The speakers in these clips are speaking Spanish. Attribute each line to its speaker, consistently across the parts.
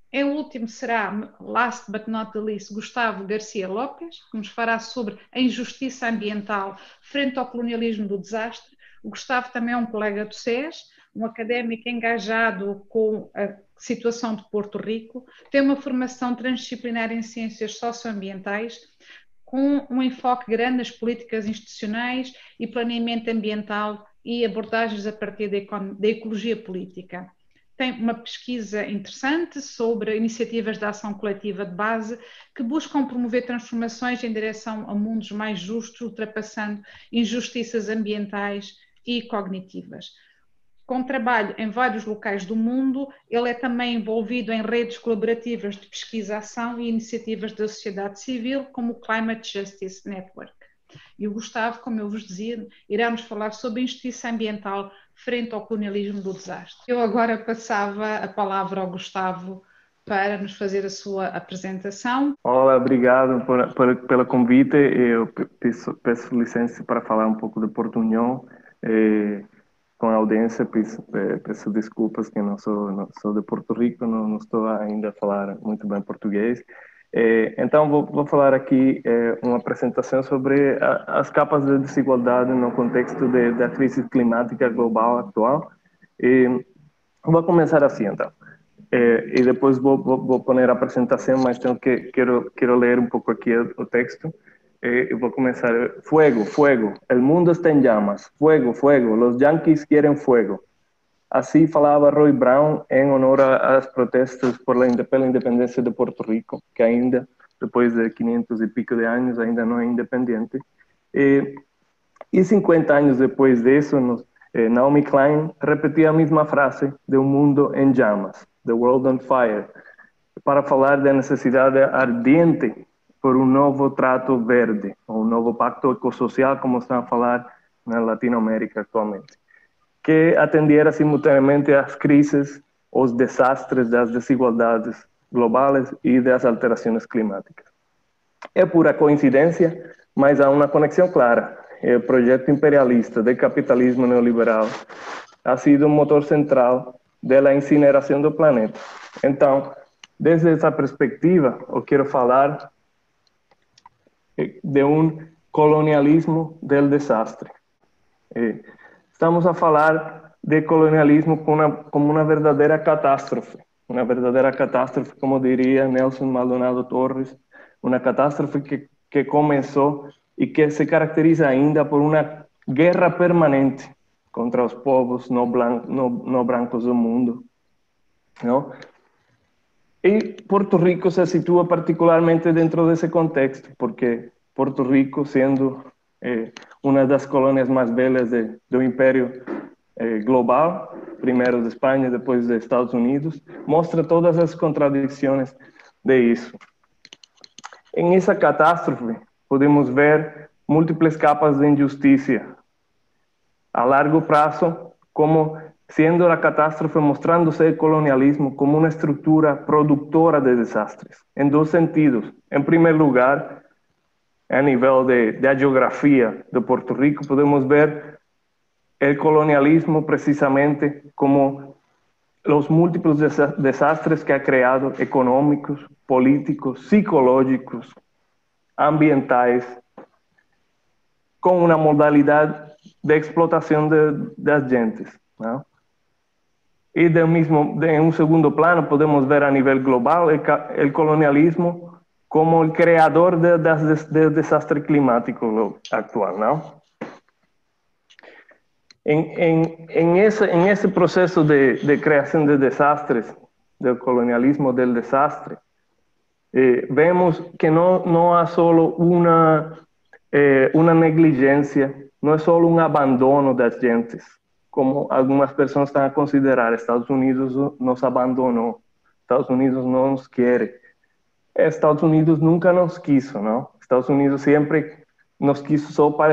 Speaker 1: Em último será, last but not the least, Gustavo Garcia Lopes, que nos fará sobre a injustiça ambiental frente ao colonialismo do desastre. O Gustavo também é um colega do SES, um académico engajado com a situação de Porto Rico, tem uma formação transdisciplinar em ciências socioambientais, com um enfoque grande nas políticas institucionais e planeamento ambiental e abordagens a partir da ecologia política. Tem uma pesquisa interessante sobre iniciativas de ação coletiva de base que buscam promover transformações em direção a mundos mais justos, ultrapassando injustiças ambientais e cognitivas. Com trabalho em vários locais do mundo, ele é também envolvido em redes colaborativas de pesquisa-ação e iniciativas da sociedade civil, como o Climate Justice Network. E o Gustavo, como eu vos dizia, irá-nos falar sobre a injustiça ambiental frente ao colonialismo do desastre. Eu agora passava a palavra ao Gustavo para nos fazer a sua apresentação.
Speaker 2: Olá, obrigado pelo convite. Eu peço licença para falar um pouco de Portunhol com a audiência. Peço desculpas que não sou de Porto Rico, não estou ainda a falar muito bem português. Então, vou falar aqui uma apresentação sobre as capas de desigualdade no contexto da crise climática global atual. E vou começar assim, então. E depois vou pôr a apresentação, mas quero ler um pouco aqui o texto. Eu vou começar. Fuego, fuego, el mundo está en llamas. Fuego, fuego, los yanquis quieren fuego. Assim falava Roy Brown em honor às protestas pela independência de Porto Rico, que ainda, depois de 500 e pico de anos, ainda não é independente. E 50 anos depois disso, Naomi Klein repetia a mesma frase de um mundo em chamas, The World on Fire, para falar da necessidade ardente por um novo trato verde, um novo pacto ecossocial, como estão a falar na Latinoamérica atualmente, que atendiera simultaneamente às crises, aos desastres das desigualdades globais e das alterações climáticas. É pura coincidência, mas há uma conexão clara. O projeto imperialista de capitalismo neoliberal ha sido um motor central da incineração do planeta. Então, desde essa perspectiva, eu quero falar de um colonialismo del desastre. Estamos a falar de colonialismo como uma verdadeira catástrofe. Uma verdadeira catástrofe, como diria Nelson Maldonado Torres, uma catástrofe que começou e que se caracteriza ainda por uma guerra permanente contra os povos não brancos do mundo. Não? E Porto Rico se situa particularmente dentro desse contexto, porque Porto Rico, sendo uma das colônias mais velhas do Império global, primeiro de Espanha, depois dos Estados Unidos, mostra todas as contradições de isso. Em essa catástrofe, podemos ver múltiplas capas de injustiça a largo prazo, como sendo a catástrofe mostrando-se o colonialismo como uma estrutura produtora de desastres, em dois sentidos. Em primeiro lugar, a nível da geografia de Porto Rico, podemos ver o colonialismo precisamente como os múltiplos desastres que ha criado, econômicos, políticos, psicológicos, ambientais, com uma modalidade de explotação das gentes. Não? E em um segundo plano, podemos ver a nível global o colonialismo como o criador do desastre climático atual. Não? Em esse processo de criação de desastres, do colonialismo del desastre, vemos que não há só uma negligência, não é só um abandono das gentes, como algumas pessoas estão a considerar. Estados Unidos nos abandonou, Estados Unidos não nos quer. Estados Unidos nunca nos quis, não? Estados Unidos sempre nos quis só para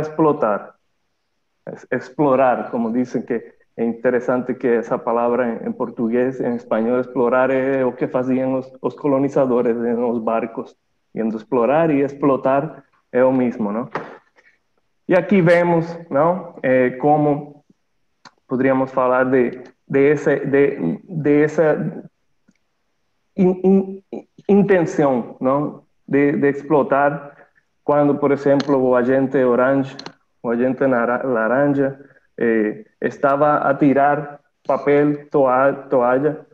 Speaker 2: explorar, como dizem, que é interessante que essa palavra em português, em espanhol, explorar é o que faziam os colonizadores nos barcos, indo explorar e explotar é o mesmo, não? E aqui vemos, não, como poderíamos falar de essa intenção, não, de explotar quando, por exemplo, o agente orange, o agente laranja estava a tirar papel, toalha,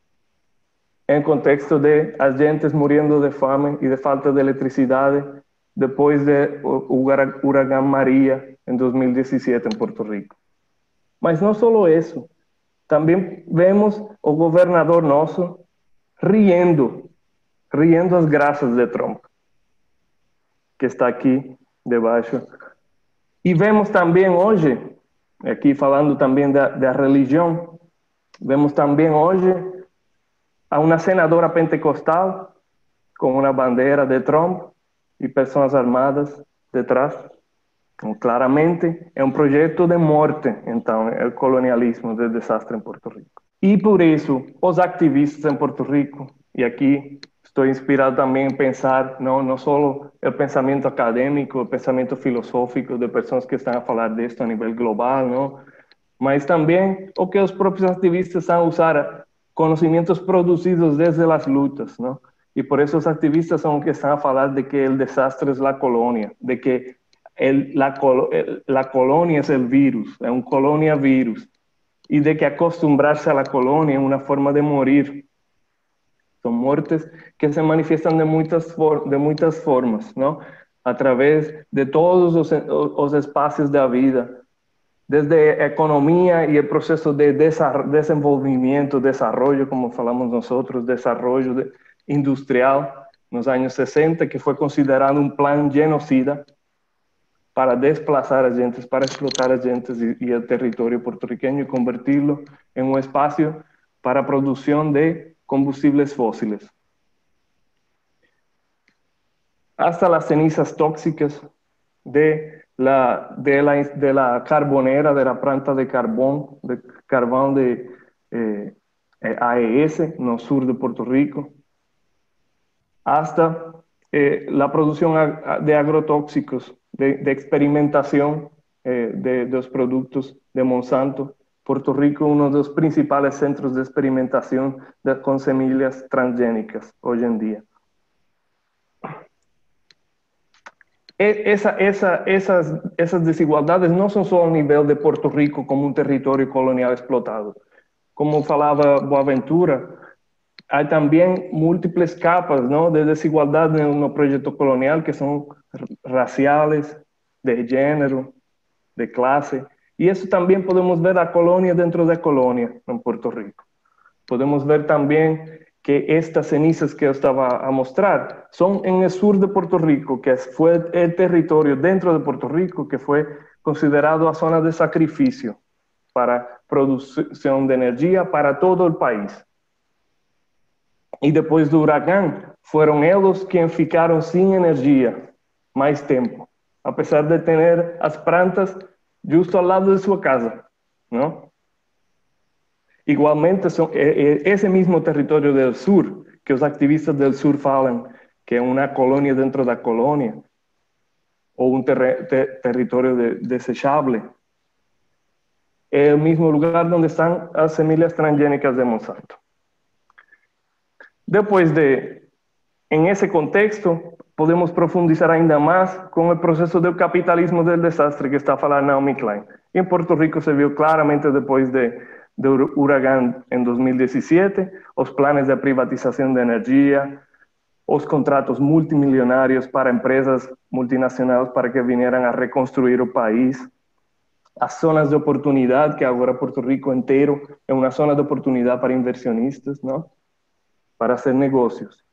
Speaker 2: em contexto de agentes morrendo de fome e de falta de eletricidade depois do huracão Maria em 2017 em Porto Rico. Mas não só isso, também vemos o governador nosso riendo as graças de Trump, que está aqui debaixo. E vemos também hoje, aqui falando também da religião, vemos também hoje a uma senadora pentecostal com uma bandeira de Trump e pessoas armadas detrás. Então, claramente é um projeto de morte, então, é o colonialismo do desastre em Porto Rico. E por isso, os ativistas em Porto Rico, e aqui estou inspirado também em pensar não só o pensamento acadêmico, o pensamento filosófico de pessoas que estão a falar disso a nível global, não? Mas também o que os próprios ativistas estão a usar conhecimentos produzidos desde as lutas, não? E por isso os ativistas são os que estão a falar de que o desastre é a colônia, de que la colonia es el virus, es un colonia virus, y de que acostumbrarse a la colonia es una forma de morir. Son muertes que se manifiestan de muchas formas, ¿no? A través de todos los espacios de la vida, desde economía y el proceso de desenvolvimiento, desarrollo, como falamos nosotros, desarrollo industrial en los años 60, que fue considerado un plan genocida para desplazar a gentes, para explotar a gentes y el territorio puertorriqueño y convertirlo en un espacio para producción de combustibles fósiles. Hasta las cenizas tóxicas de la carbonera, de la planta de carbón de AES, en el sur de Puerto Rico, hasta la producción de agrotóxicos, de experimentación de los productos de Monsanto. Puerto Rico, uno de los principales centros de experimentación con semillas transgénicas hoy en día. Esas desigualdades no son solo a nivel de Puerto Rico como un territorio colonial explotado. Como falaba Boaventura, hay también múltiples capas, ¿no?, de desigualdad en el proyecto colonial que son raciales, de género, de clase. Y eso también podemos ver a colonia dentro de colonia en Puerto Rico. Podemos ver también que estas cenizas que yo estaba a mostrar son en el sur de Puerto Rico, que fue el territorio dentro de Puerto Rico que fue considerado a zona de sacrificio para producción de energía para todo el país. Y después del huracán, fueron ellos quienes ficaron sin energía más tiempo, a pesar de tener las plantas justo al lado de su casa, ¿no? Igualmente, ese mismo territorio del sur, que los activistas del sur falan que es una colonia dentro de la colonia, o un territorio desechable, es el mismo lugar donde están las semillas transgénicas de Monsanto. Después en ese contexto, podemos profundizar ainda más con el proceso del capitalismo del desastre que está falando Naomi Klein. Y en Puerto Rico se vio claramente después del huracán en 2017, los planes de privatización de energía, los contratos multimillonarios para empresas multinacionales para que vinieran a reconstruir el país, las zonas de oportunidad, que ahora Puerto Rico entero es una zona de oportunidad para inversionistas, ¿no?, para hacer negocios.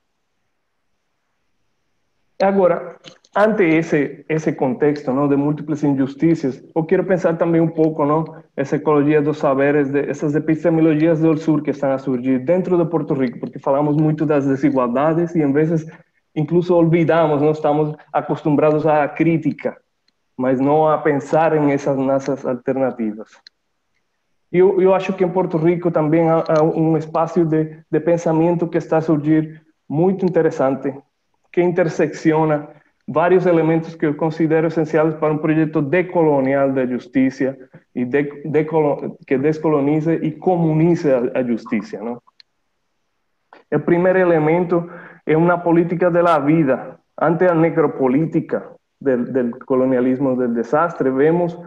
Speaker 2: Agora, ante esse contexto, ¿no?, de múltiples injusticias, eu quero pensar também um pouco, ¿no?, essa ecologia dos saberes, essas epistemologias do sul que estão a surgir dentro de Porto Rico, porque falamos muito das desigualdades e, em vezes, incluso olvidamos, não estamos acostumbrados à crítica, mas não a pensar nessas alternativas. Eu acho que em Porto Rico também há um espaço de pensamento que está a surgir muito interessante, que intersecciona vários elementos que eu considero essenciais para um projeto decolonial da justiça e que descolonize e comunize a justiça, não? El primer elemento es una política de la vida. Ante la necropolítica del colonialismo del desastre, vemos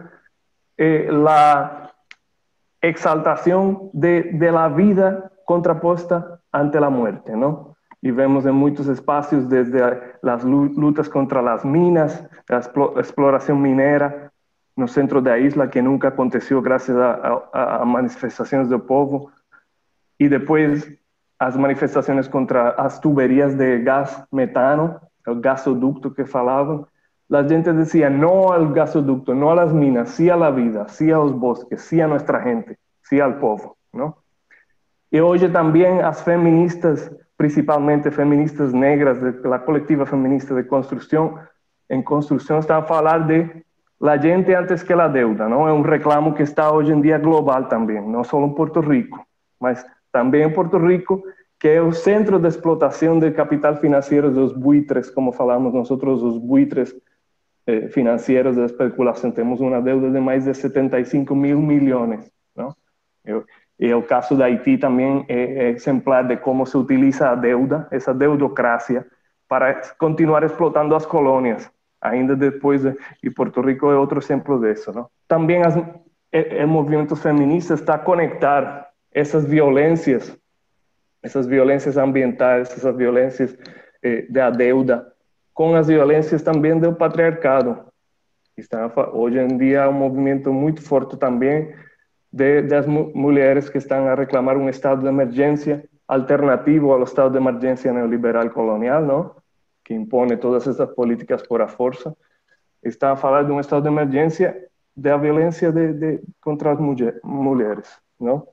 Speaker 2: la exaltación de la vida contrapuesta ante la muerte, ¿no? Y vemos en muchos espacios desde las luchas contra las minas, la exploración minera, en el centro de la isla, que nunca aconteció gracias a manifestaciones del pueblo, y después las manifestaciones contra las tuberías de gas metano, el gasoducto que falaban. La gente decía no al gasoducto, no a las minas, sí a la vida, sí a los bosques, sí a nuestra gente, sí al pueblo, ¿no? Y hoy también las feministas, principalmente feministas negras, de la colectiva feminista de construcción, en construcción están a hablar de la gente antes que la deuda, ¿no? Es un reclamo que está hoy en día global también, no solo en Puerto Rico, mas también en Puerto Rico, que es el centro de explotación del capital financiero de los buitres, como falamos nosotros, los buitres financieros de especulación. Tenemos una deuda de más de 75 mil millones, ¿no? Y el caso de Haití también es exemplar de cómo se utiliza la deuda, esa deudocracia, para continuar explotando las colonias, ainda después, y Puerto Rico es otro ejemplo de eso, ¿no? También el movimiento feminista está a conectar esas violencias ambientales, esas violencias de la deuda, con las violencias también del patriarcado. Hoy en día un movimiento muy fuerte también de las mujeres que están a reclamar un estado de emergencia alternativo al estado de emergencia neoliberal colonial, ¿no? Que impone todas estas políticas por la fuerza. Están a hablar de un estado de emergencia de la violencia contra las mujeres, ¿no?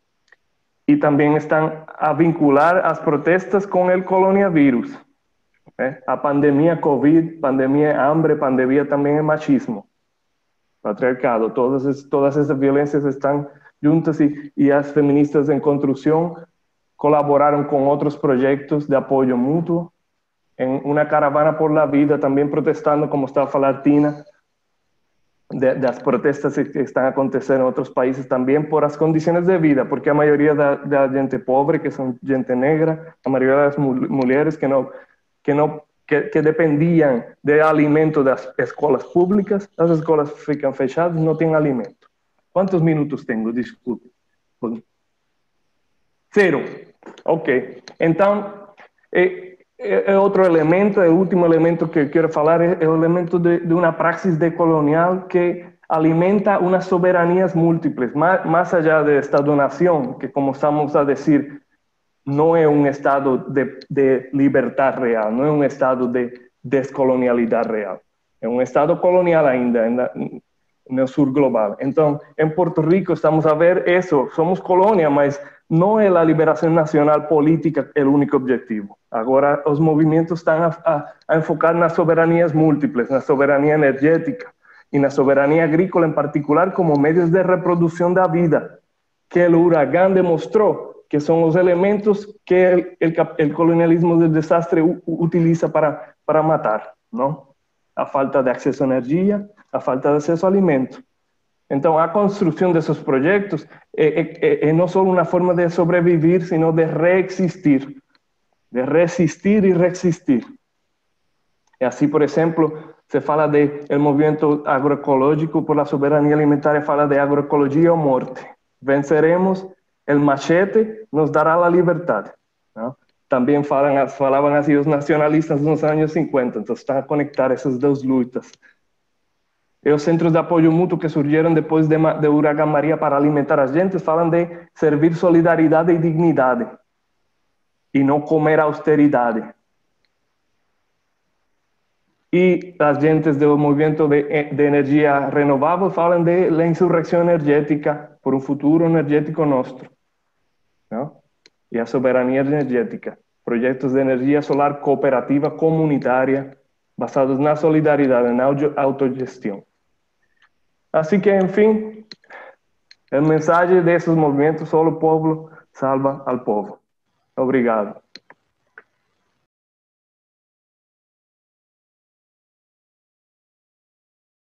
Speaker 2: Y también están a vincular las protestas con el coronavirus. A pandemia COVID, pandemia de hambre, pandemia también de machismo, patriarcado, todas esas violencias están juntas y las feministas en construcción colaboraron con otros proyectos de apoyo mutuo en una caravana por la vida, también protestando, como estaba falando Tina, de las protestas que están aconteciendo en otros países también por las condiciones de vida, porque la mayoría de la gente pobre, que son gente negra, la mayoría de las mujeres que dependían de alimento de las escuelas públicas, las escuelas fican fechadas, no tienen alimento. ¿Cuántos minutos tengo? Disculpe. 0. Ok. Entonces, otro elemento, el último elemento que quiero hablar es el elemento de una praxis decolonial que alimenta unas soberanías múltiples, más allá del Estado-nación, que como estamos a decir, no es un estado de libertad real, no es un estado de descolonialidad real. Es un estado colonial ainda en el sur global. Entonces, en Puerto Rico estamos a ver eso, somos colonia, mas no es la liberación nacional política el único objetivo. Ahora los movimientos están a enfocar en las soberanías múltiples, en la soberanía energética y en la soberanía agrícola en particular como medios de reproducción de la vida, que el huracán demostró que son los elementos que el colonialismo del desastre utiliza para matar, ¿no? La falta de acceso a energía, la falta de acceso a alimento. Entonces, la construcción de esos proyectos es no solo una forma de sobrevivir, sino de reexistir, de resistir y reexistir. Y así, por ejemplo, se fala del movimiento agroecológico por la soberanía alimentaria, fala de agroecología o muerte. Venceremos, el machete nos dará la libertad, ¿no? También falaban así los nacionalistas en los años 50, entonces están a conectar esas dos luchas. Y los centros de apoyo mutuo que surgieron después de Huracán María para alimentar a las gentes, falan de servir solidaridad y dignidad, y no comer austeridad. Y las gentes del movimiento de energía renovable falan de la insurrección energética por un futuro energético nuestro, ¿no? Y la soberanía energética, proyectos de energía solar cooperativa comunitaria basados en la solidaridad, en la autogestión. Así que, en fin, el mensaje de esos movimientos, solo el pueblo salva al pueblo. Obrigado.